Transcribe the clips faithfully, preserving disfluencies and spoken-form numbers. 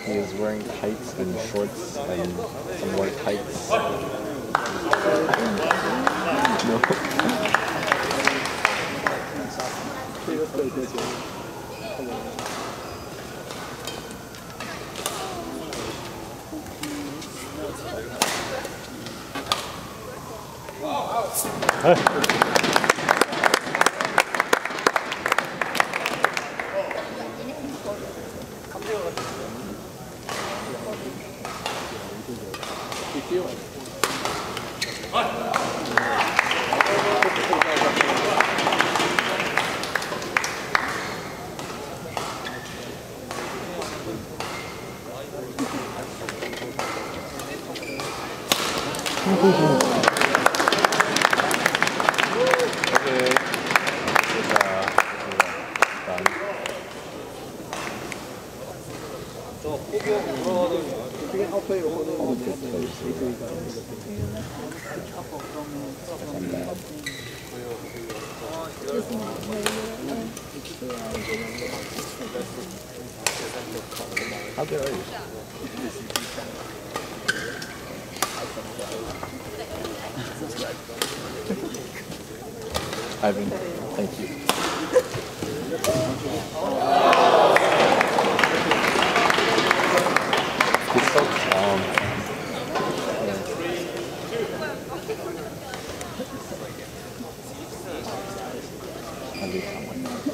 He is wearing tights and shorts and some more tights. No. How good are you? Ivan, thank you. He's so calm. At least I'm like that.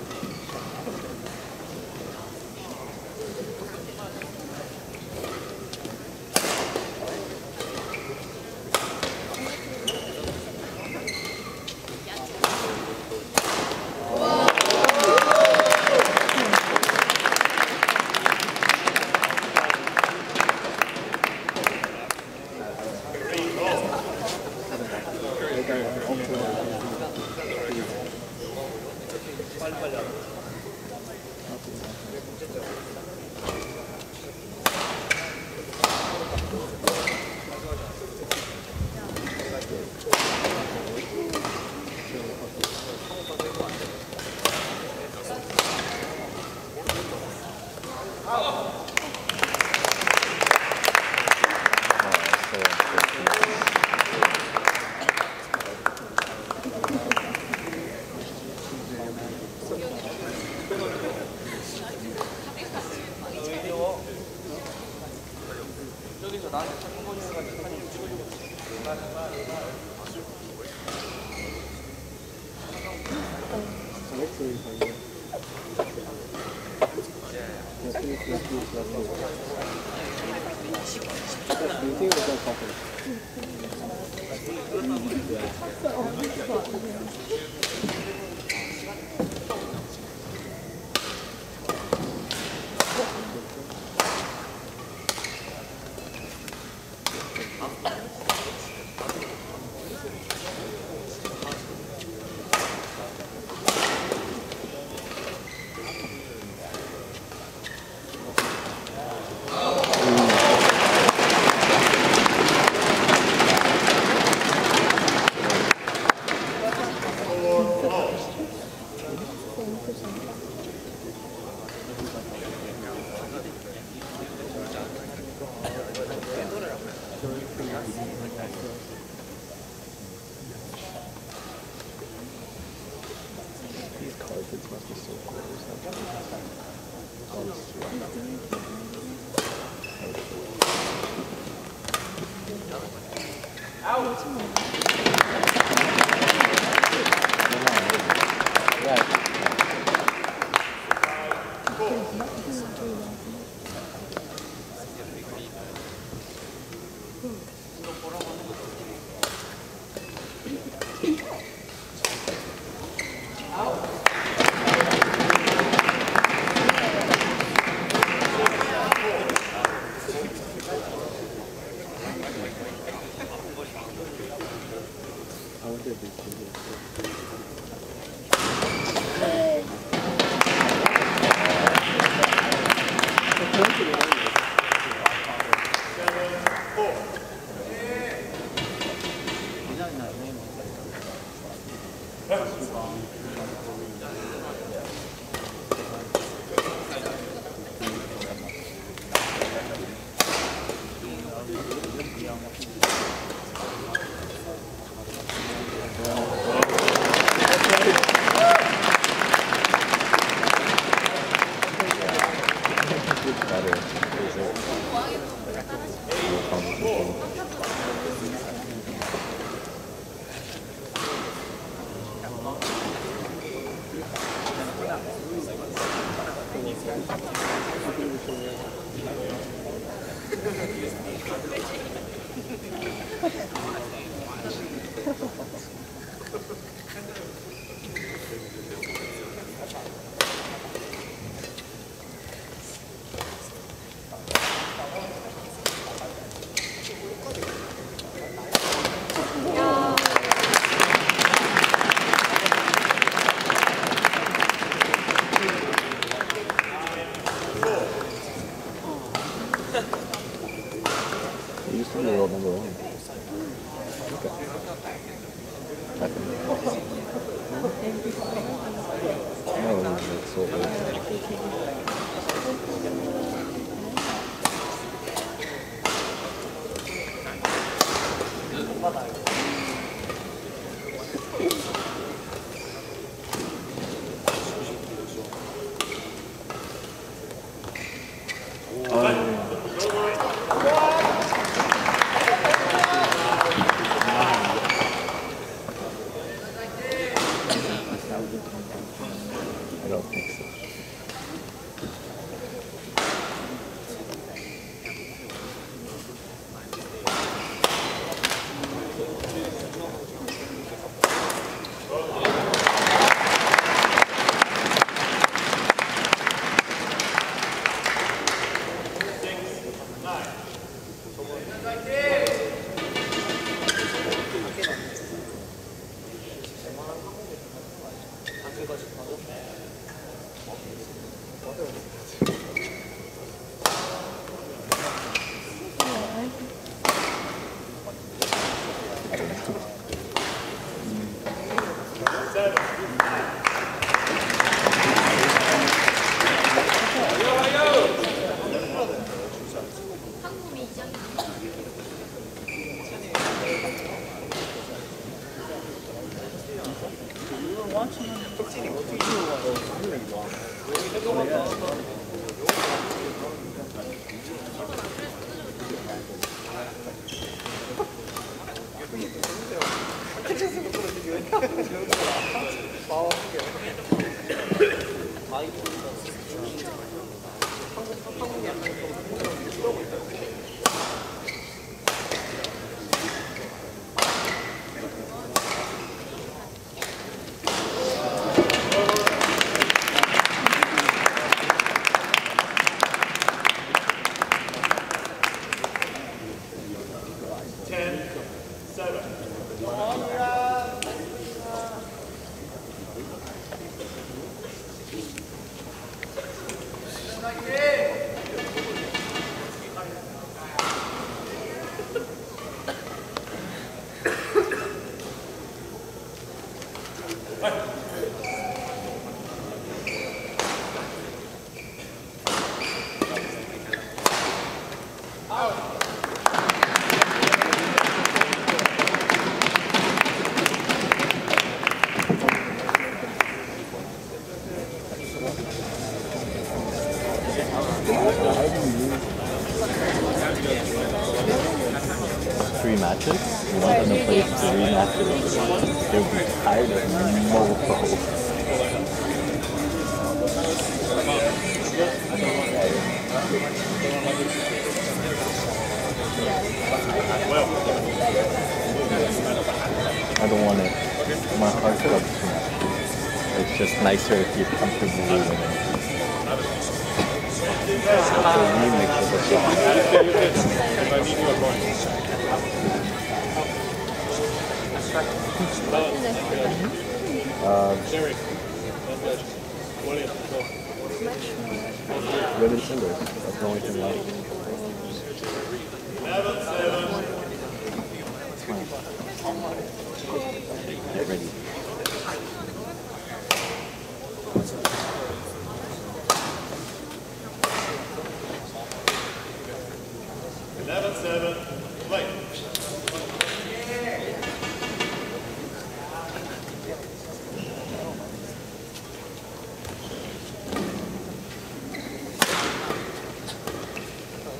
These cards must be so cool. matter. Is it? No competition. It used to be world number one. Okay. I think. No, it's so old. I don't think so. Three matches? You want them to play three matches? They would be tired of mofo. I don't want it. My heart's up too much. It's just nicer if you're comfortable with it. It's a remix of the song. Uh, Red and Silver. That's the only thing I like. Get ready. eleven seven, play.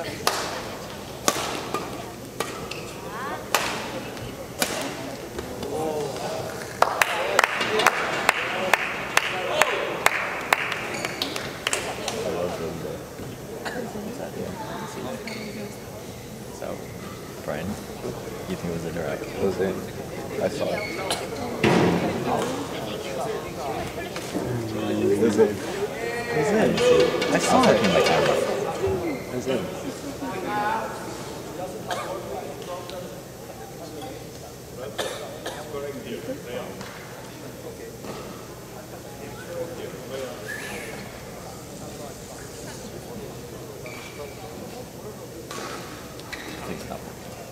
So, Brian, you think it was a direct? It was in. I saw it. It was in. It was in. I saw it in my camera. It was in. Please stop.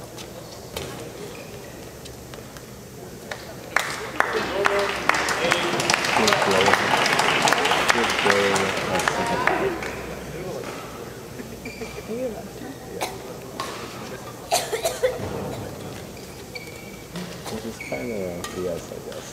Which is kind of B S, I guess.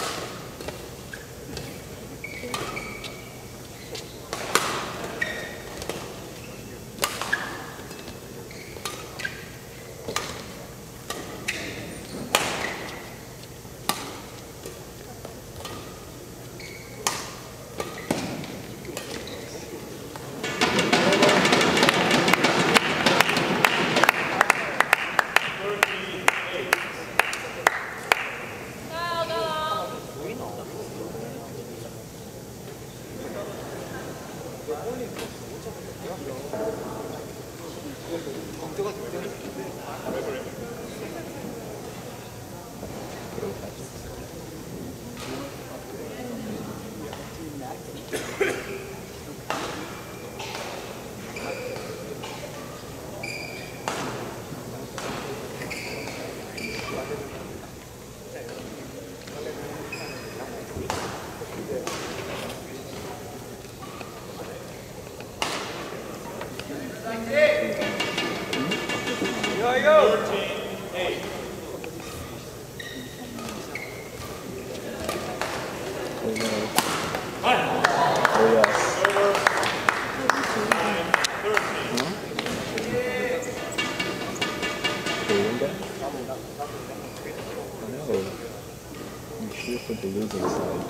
The losing side.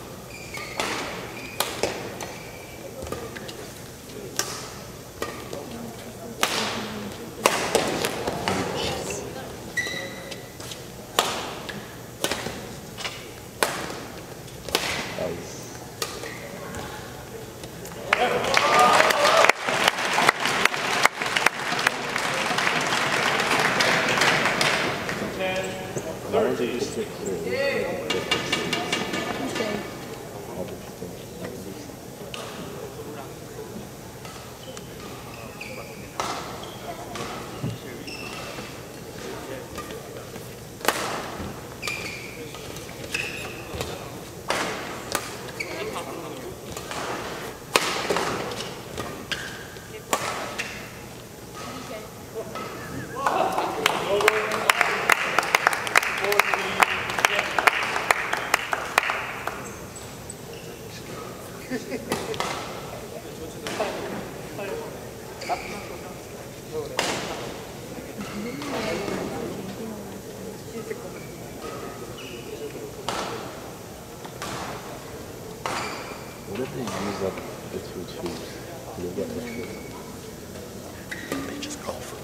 That was I wanted to stick to What if they use up the two twos? Do they get extra? They just call for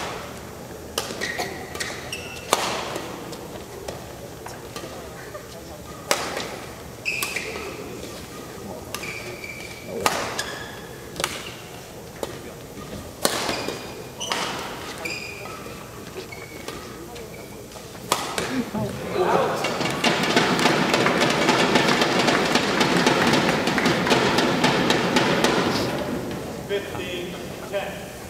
fifteen ten.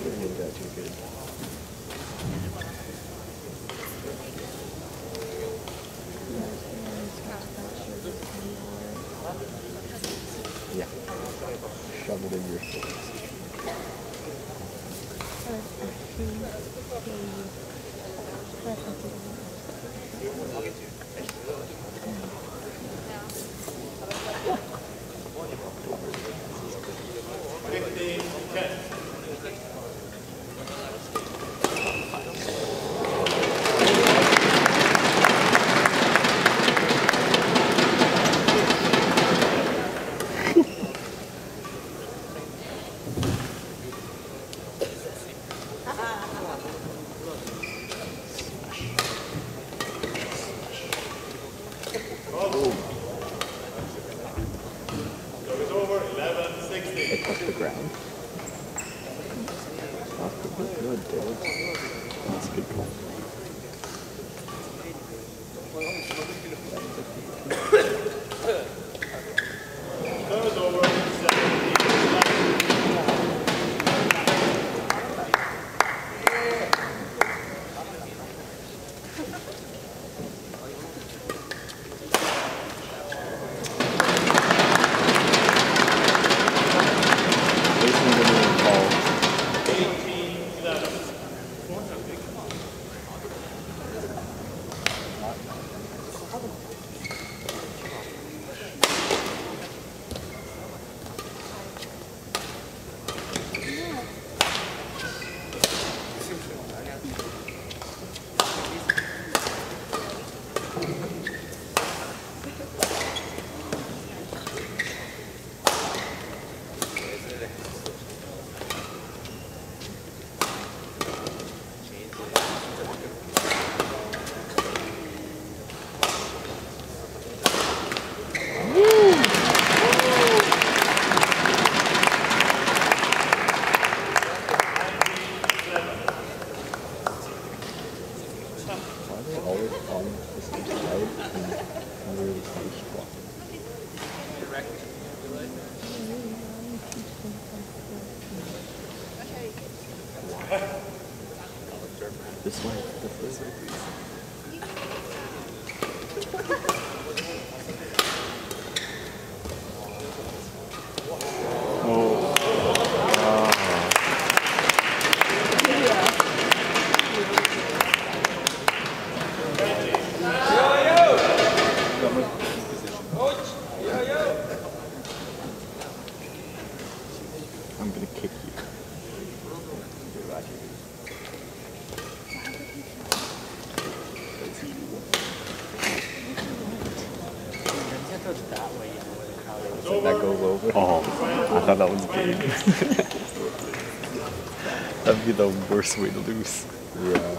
Yeah. Shove it in your face. fifteen ten. That's a good call. Third over, seventeen. Jason didn't even call. eighteen eleven. Why are they always on the same side and never the same spot? This way, this way, please. Oh. I'm gonna kick you. That goes over. Oh, I thought that was game. That'd be the worst way to lose. Yeah.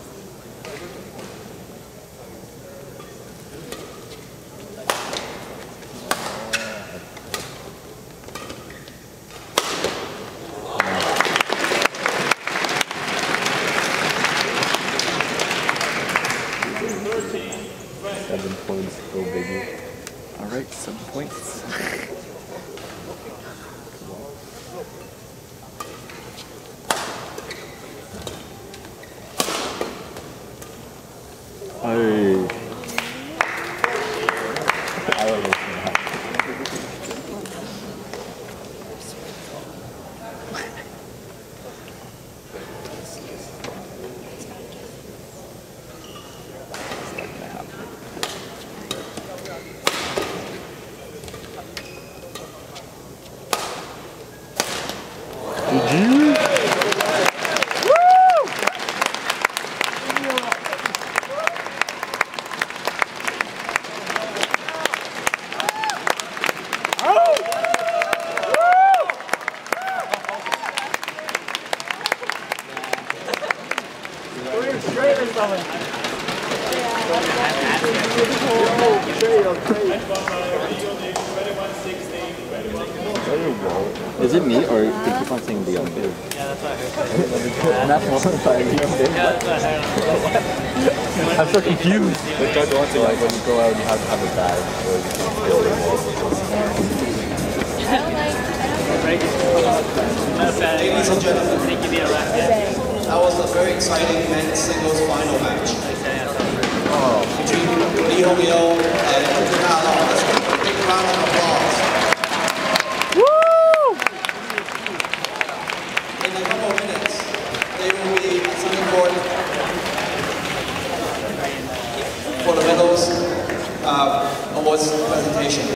Seven points, go biggie. Alright, seven points. Hey. I don't know what's gonna happen. It's not gonna happen. Did you? Is it me or they keep on saying Leon Big? Yeah, that's what I heard. And that's one time Leon Big. Yeah, that's what I heard. I'm so confused. Like that's one thing, like when you go out you have to have a bag or you can't feel it. Ladies and gentlemen, that was a very exciting men's singles final match between Lee Hong Yeo and Andrew Allen. Let's give a big round of applause. Woo! In a couple of minutes, they will be sitting forward for the medals uh, awards presentation.